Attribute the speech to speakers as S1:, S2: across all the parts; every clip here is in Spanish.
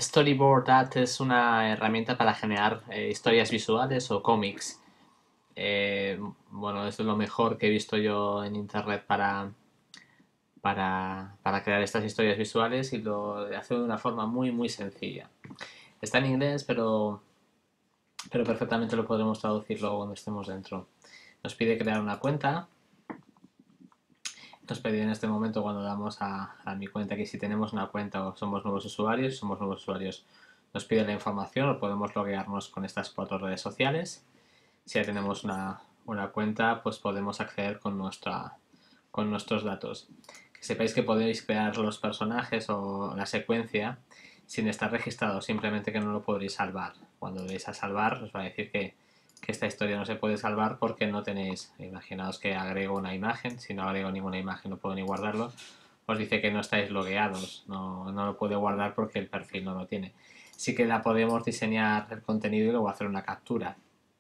S1: Storyboard Art es una herramienta para generar historias visuales o cómics. Bueno, es lo mejor que he visto yo en internet para crear estas historias visuales y lo hace de una forma muy sencilla. Está en inglés, pero perfectamente lo podremos traducir luego cuando estemos dentro. Nos pide crear una cuenta. Nos pide en este momento cuando damos a mi cuenta que si tenemos una cuenta o somos nuevos usuarios, nos pide la información o podemos loguearnos con estas 4 redes sociales. Si ya tenemos una cuenta, pues podemos acceder con nuestros datos. Que sepáis que podéis crear los personajes o la secuencia sin estar registrados, simplemente que no lo podréis salvar. Cuando deis a salvar, os va a decir que esta historia no se puede salvar porque no tenéis. Imaginaos que agrego una imagen, si no agrego ninguna imagen no puedo ni guardarlo, os dice que no estáis logueados, no lo puede guardar porque el perfil no lo tiene. Sí que la podemos diseñar el contenido y luego hacer una captura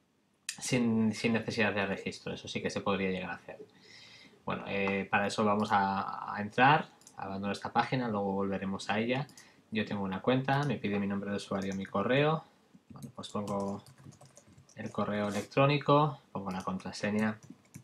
S1: sin necesidad de registro, eso sí que se podría llegar a hacer. Bueno, para eso vamos a entrar, abandono esta página, luego volveremos a ella. Yo tengo una cuenta, me pide mi nombre de usuario, mi correo. Bueno, pues pongo el correo electrónico, pongo la contraseña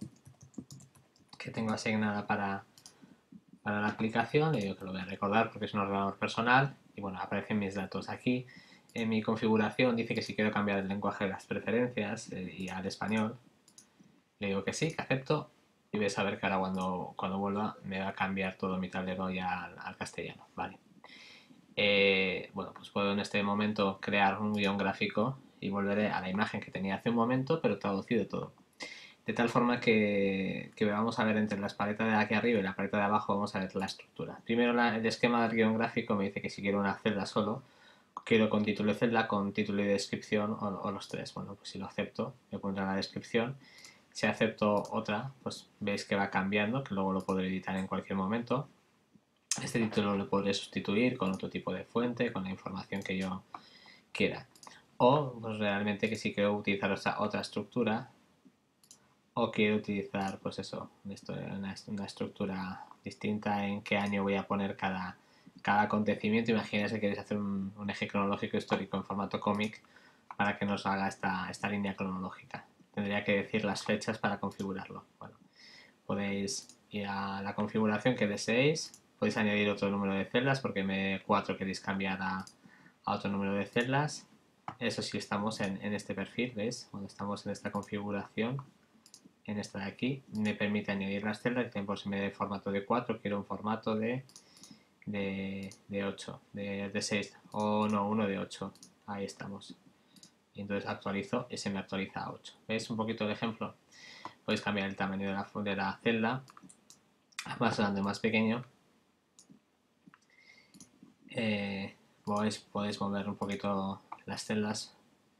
S1: que tengo asignada para la aplicación, le digo que lo voy a recordar porque es un ordenador personal y bueno, aparecen mis datos aquí. En mi configuración dice que si quiero cambiar el lenguaje de las preferencias y al español, le digo que sí, que acepto y vais a ver que ahora cuando vuelva me va a cambiar todo mi tablero ya al castellano, ¿vale? Bueno, pues puedo en este momento crear un guión gráfico y volveré a la imagen que tenía hace un momento, pero traducido todo. De tal forma que vamos a ver entre la paleta de aquí arriba y la paleta de abajo, vamos a ver la estructura. Primero el esquema del guión gráfico me dice que si quiero una celda solo, quiero con título de celda, con título y descripción o los tres. Bueno, pues si lo acepto, me pondrá la descripción. Si acepto otra, pues veis que va cambiando, que luego lo podré editar en cualquier momento. Este título lo podré sustituir con otro tipo de fuente, con la información que yo quiera. O pues realmente que si quiero utilizar otra estructura, o quiero utilizar, pues eso, una estructura distinta en qué año voy a poner cada acontecimiento. Imagínense que queréis hacer un eje cronológico histórico en formato cómic para que nos haga esta línea cronológica. Tendría que decir las fechas para configurarlo. Bueno, podéis ir a la configuración que deseéis. Podéis añadir otro número de celdas porque 4 queréis cambiar a otro número de celdas. Eso sí, estamos en este perfil, ¿veis? Cuando estamos en esta configuración, en esta de aquí, me permite añadir las celdas. Por si me da formato de 4, quiero un formato de 8, de 6, o no, uno de 8. Ahí estamos. Y entonces actualizo y se me actualiza a 8. ¿Veis un poquito el ejemplo? Podéis cambiar el tamaño de la celda, más grande o más pequeño. Podéis mover un poquito las celdas.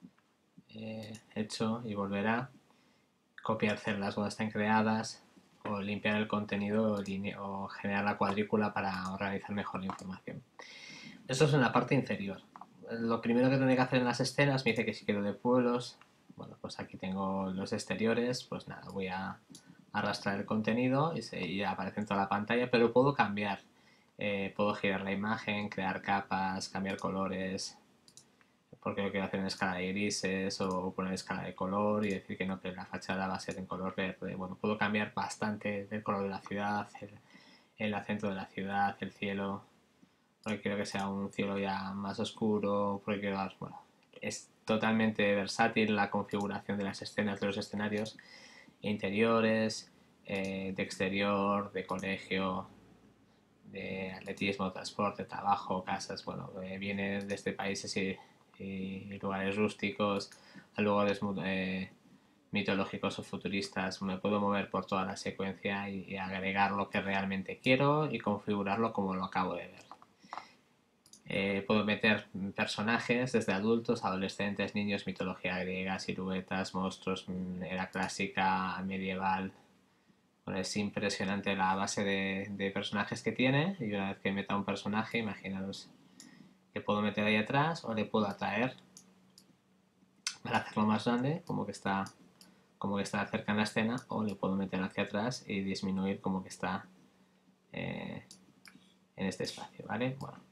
S1: Hecho y volverá. Copiar celdas cuando estén creadas o limpiar el contenido o generar la cuadrícula para organizar mejor la información. Esto es en la parte inferior. Lo primero que tendré que hacer en las escenas me dice que si quiero de pueblos, bueno, pues aquí tengo los exteriores, pues nada, voy a arrastrar el contenido y aparece en toda la pantalla, pero puedo cambiar, puedo girar la imagen, crear capas, cambiar colores, porque lo quiero hacer en escala de grises o poner escala de color y decir que no, que la fachada va a ser en color verde. Bueno, puedo cambiar bastante el color de la ciudad, el acento de la ciudad, el cielo, porque quiero que sea un cielo ya más oscuro, porque quiero, bueno, es totalmente versátil la configuración de las escenas, de los escenarios interiores, de exterior, de colegio, de atletismo, transporte, trabajo, casas, bueno, viene desde países y lugares rústicos a lugares mitológicos o futuristas. Me puedo mover por toda la secuencia y agregar lo que realmente quiero y configurarlo como lo acabo de ver. Puedo meter personajes desde adultos, adolescentes, niños, mitología griega, siluetas, monstruos, era clásica, medieval. Bueno, es impresionante la base de personajes que tiene y una vez que meta un personaje, imaginaos que puedo meter ahí atrás o le puedo atraer para hacerlo más grande, como que está cerca en la escena, o le puedo meter hacia atrás y disminuir como que está en este espacio, ¿vale? Bueno,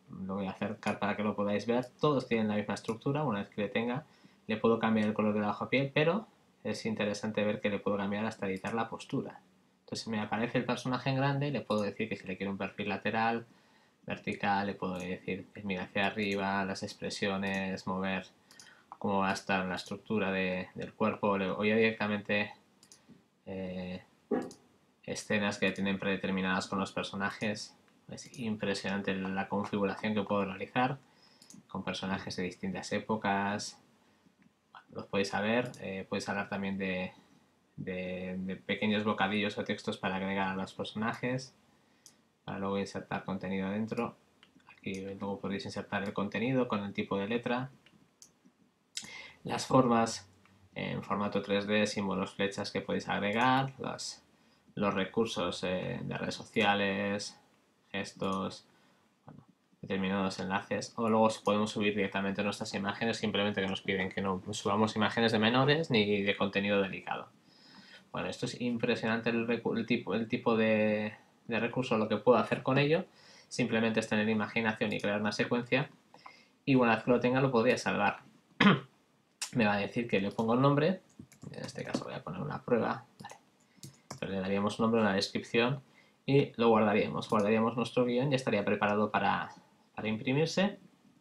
S1: lo voy a acercar para que lo podáis ver. Todos tienen la misma estructura. Una vez que le tenga, le puedo cambiar el color de la hoja piel, pero es interesante ver que le puedo cambiar hasta editar la postura. Entonces me aparece el personaje en grande, le puedo decir que si le quiero un perfil lateral, vertical, le puedo decir que mira hacia arriba, las expresiones, mover cómo va a estar la estructura del cuerpo, o ya directamente eh, escenas que tienen predeterminadas con los personajes. Es impresionante la configuración que puedo realizar con personajes de distintas épocas. Los podéis saber, podéis hablar también de pequeños bocadillos o textos para agregar a los personajes, para luego insertar contenido dentro. Aquí luego podéis insertar el contenido con el tipo de letra, las formas en formato 3D, símbolos, flechas que podéis agregar, los recursos de redes sociales, gestos, bueno, determinados enlaces, o luego podemos subir directamente nuestras imágenes, simplemente que nos piden que no subamos imágenes de menores ni de contenido delicado. Bueno, esto es impresionante el tipo de recurso, lo que puedo hacer con ello, simplemente es tener imaginación y crear una secuencia, y una vez que lo tenga lo podría salvar. Me va a decir que le pongo el nombre, en este caso voy a poner una prueba, vale. Entonces le daríamos un nombre, una descripción y lo guardaríamos nuestro guión y estaría preparado para imprimirse.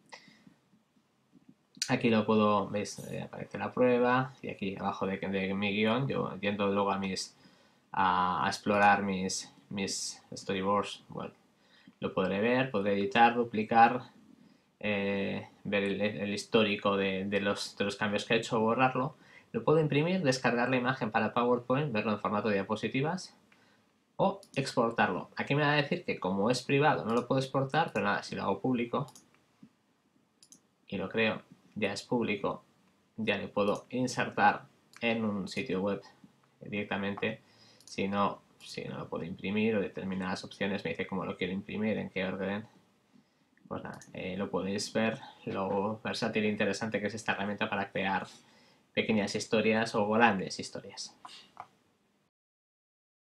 S1: Aquí lo puedo, veis, aparece la prueba y aquí abajo de mi guión yo yendo luego a explorar mis storyboards, bueno, lo podré ver, podré editar, duplicar, ver el histórico de los cambios que he hecho, borrarlo. Lo puedo imprimir, descargar la imagen para PowerPoint, verlo en formato de diapositivas o exportarlo. Aquí me va a decir que como es privado no lo puedo exportar, pero nada, si lo hago público y lo creo, ya es público, ya le puedo insertar en un sitio web directamente. Si no lo puedo imprimir o determinadas opciones me dice cómo lo quiero imprimir, en qué orden. Pues nada, lo podéis ver, lo versátil e interesante que es esta herramienta para crear pequeñas historias o grandes historias.